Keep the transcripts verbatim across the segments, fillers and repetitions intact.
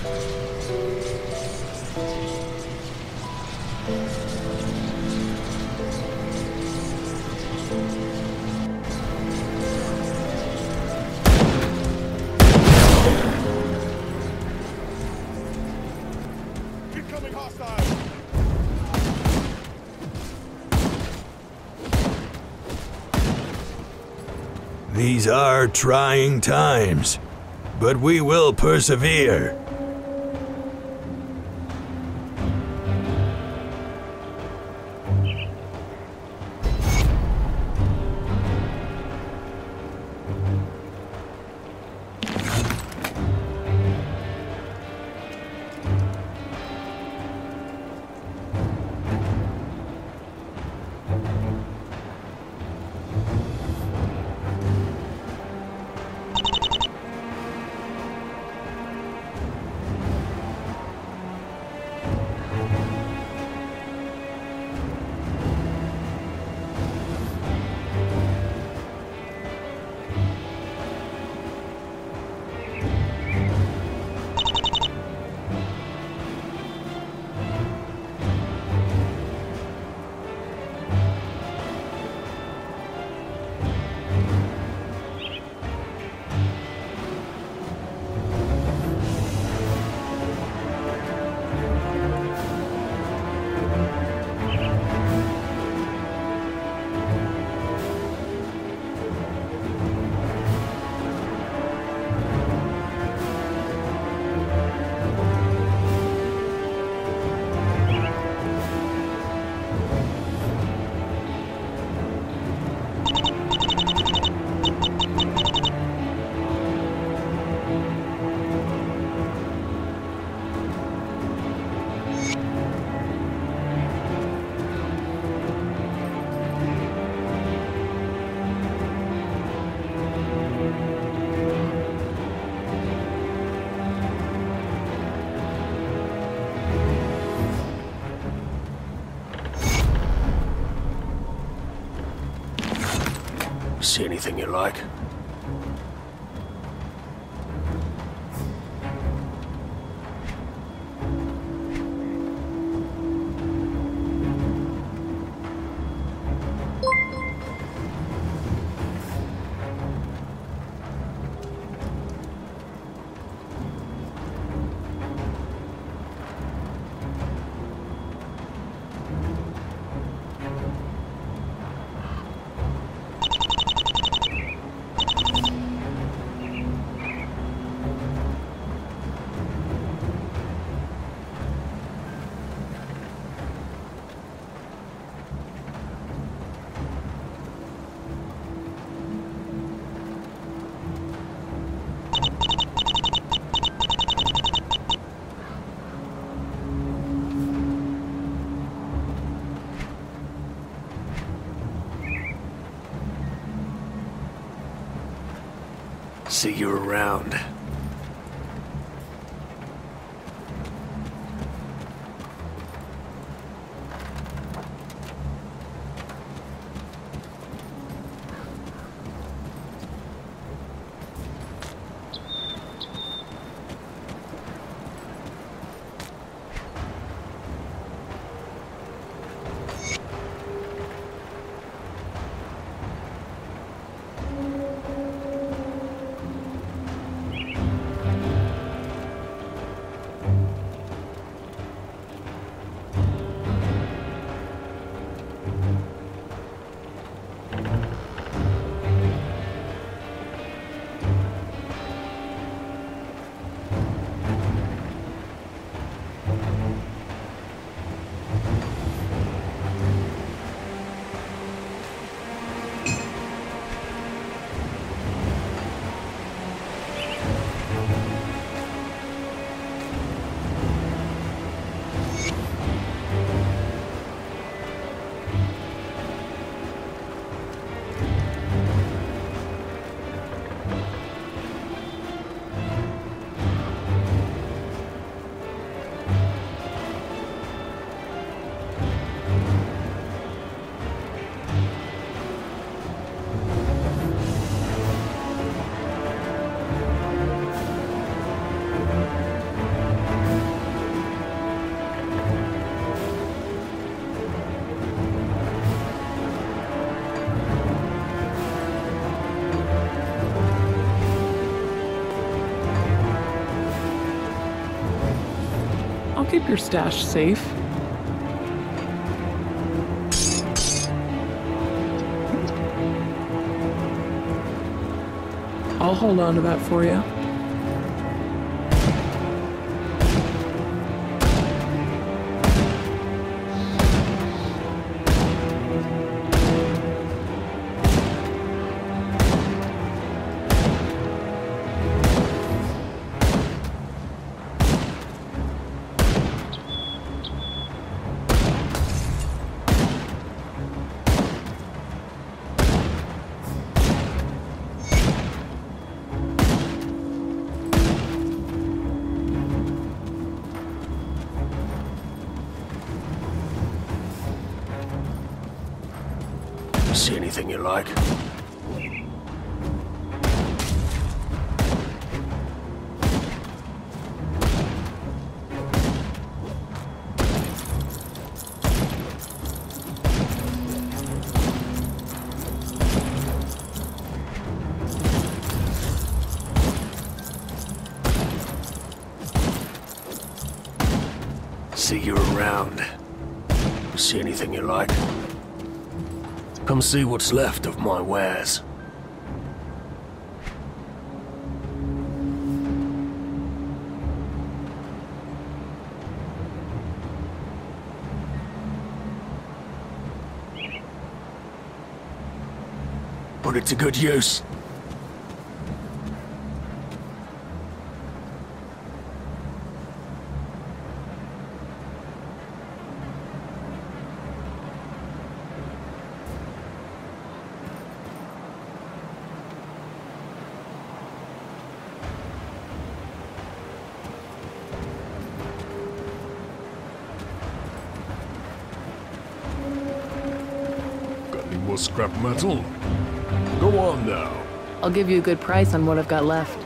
Incoming hostile! These are trying times, but we will persevere. See anything you like? See you around. keep your stash safe. I'll hold on to that for you. See anything you like? See you around. See anything you like? Come see what's left of my wares. Put it to good use. More scrap metal? Go on now. I'll give you a good price on what I've got left.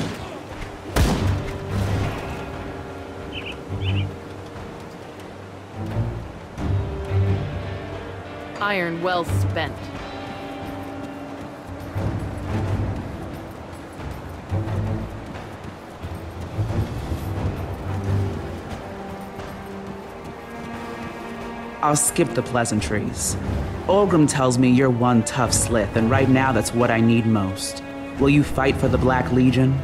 Iron well spent. I'll skip the pleasantries. Olgrim tells me you're one tough slith, and right now that's what I need most. Will you fight for the Black Legion?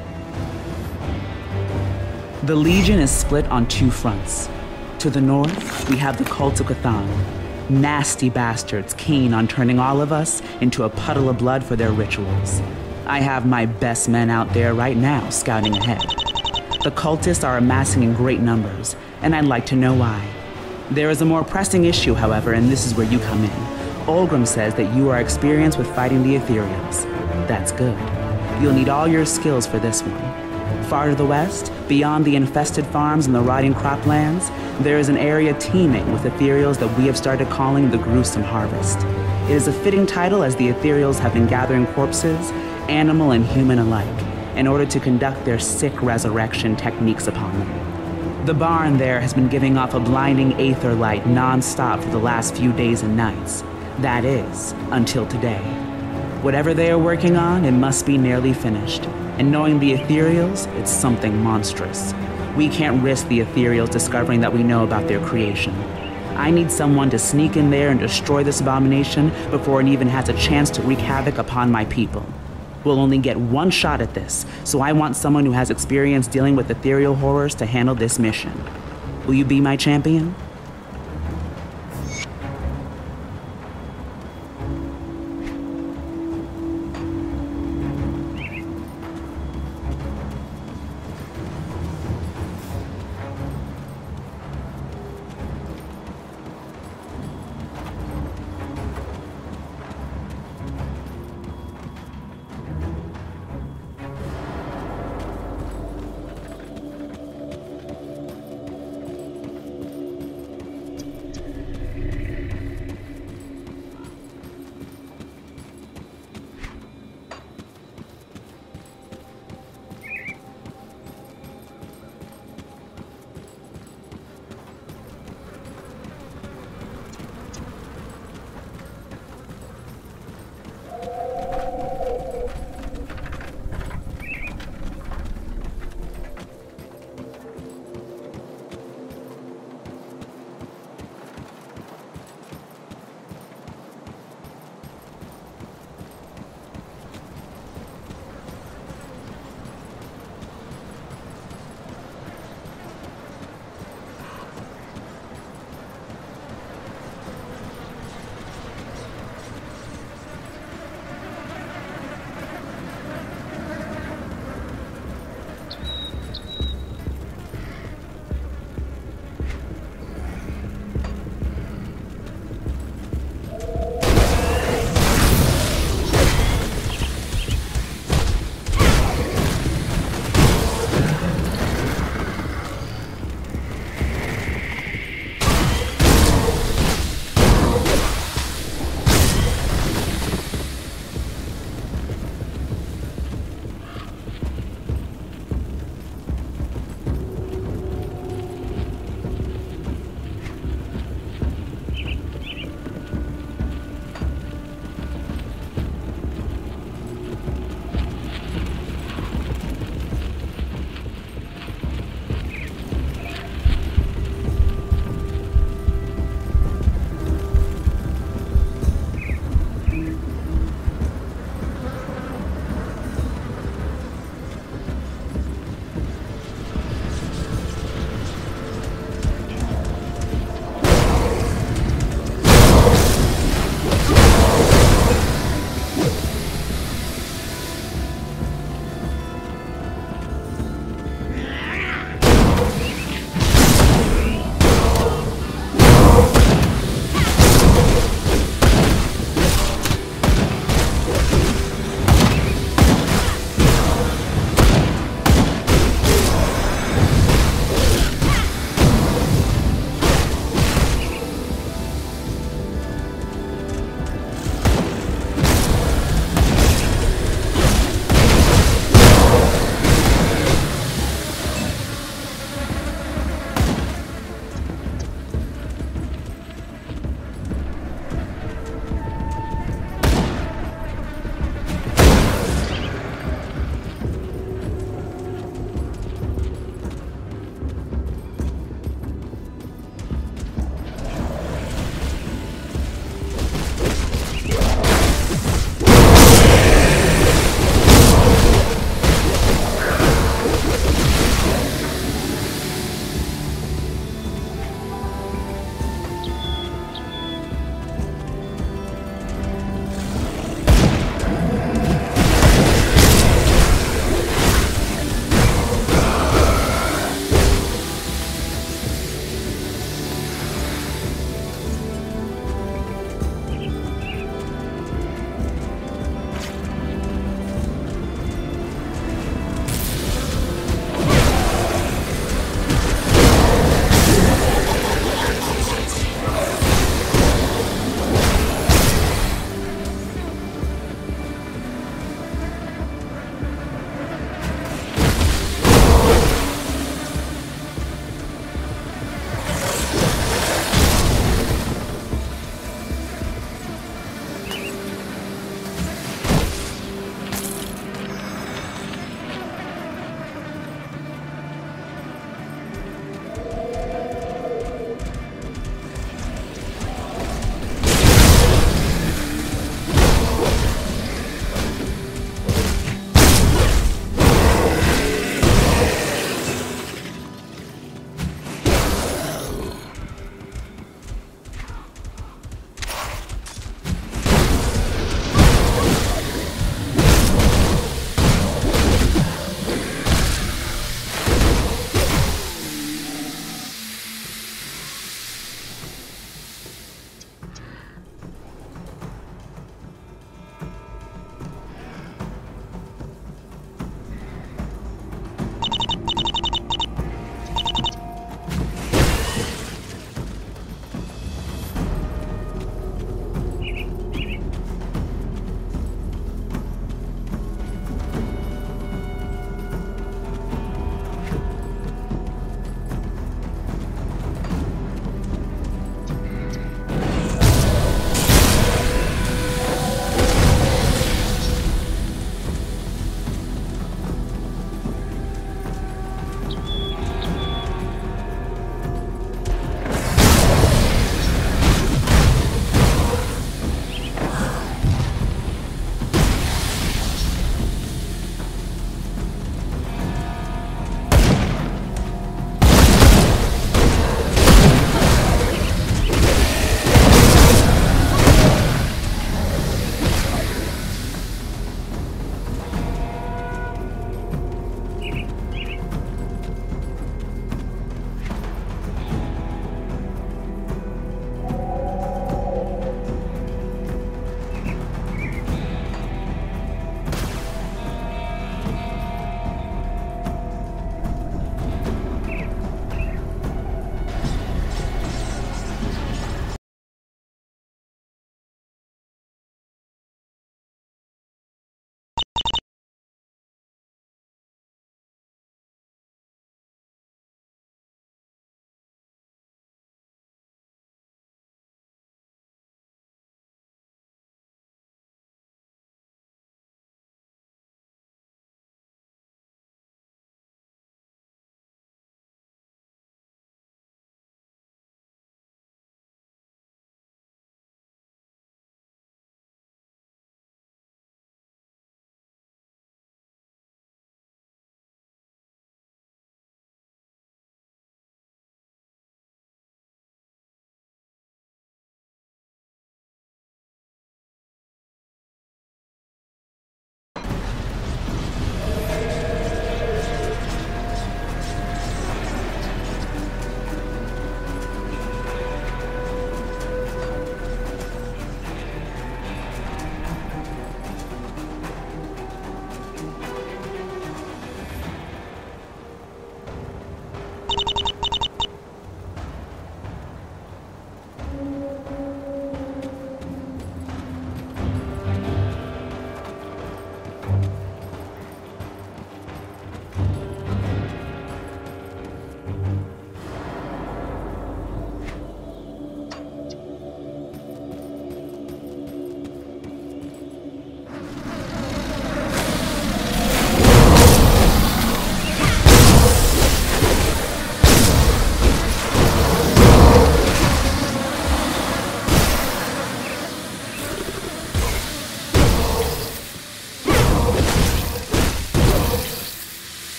The Legion is split on two fronts. To the north, we have the Cult of Cthulhu. Nasty bastards keen on turning all of us into a puddle of blood for their rituals. I have my best men out there right now scouting ahead. The cultists are amassing in great numbers, and I'd like to know why. There is a more pressing issue, however, and this is where you come in. Olgrim says that you are experienced with fighting the Ethereals. That's good. You'll need all your skills for this one. Far to the west, beyond the infested farms and the rotting croplands, there is an area teeming with Ethereals that we have started calling the Gruesome Harvest. It is a fitting title as the Ethereals have been gathering corpses, animal and human alike, in order to conduct their sick resurrection techniques upon them. The barn there has been giving off a blinding aether light non-stop for the last few days and nights. That is, until today. Whatever they are working on, it must be nearly finished. And knowing the Ethereals, it's something monstrous. We can't risk the Ethereals discovering that we know about their creation. I need someone to sneak in there and destroy this abomination before it even has a chance to wreak havoc upon my people. We'll only get one shot at this, so I want someone who has experience dealing with ethereal horrors to handle this mission. Will you be my champion?